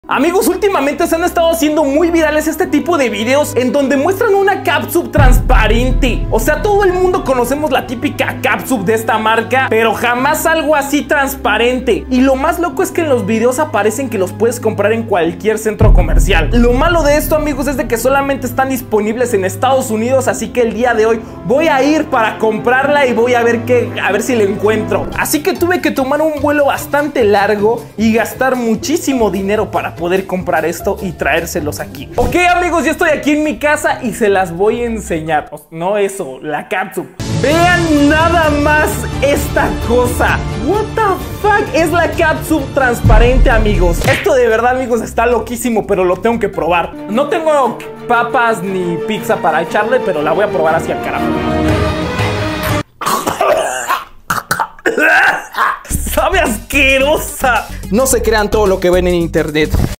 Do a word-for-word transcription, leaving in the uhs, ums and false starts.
Amigos, últimamente se han estado haciendo muy virales este tipo de videos en donde muestran una catsup transparente. O sea, todo el mundo conocemos la típica catsup de esta marca, pero jamás algo así transparente. Y lo más loco es que en los videos aparecen que los puedes comprar en cualquier centro comercial. Lo malo de esto, amigos, es de que solamente están disponibles en Estados Unidos, así que el día de hoy voy a ir para comprarla y voy a ver qué, a ver si la encuentro. Así que tuve que tomar un vuelo bastante largo y gastar muchísimo dinero para poder comprar esto y traérselos aquí. Ok, amigos, ya estoy aquí en mi casa y se las voy a enseñar. No eso, la catsup. Vean nada más esta cosa. What the fuck, es la catsup transparente, amigos. Esto de verdad, amigos, está loquísimo, pero lo tengo que probar. No tengo papas ni pizza para echarle, pero la voy a probar así al carajo. Sabe asquerosa. No se crean todo lo que ven en internet.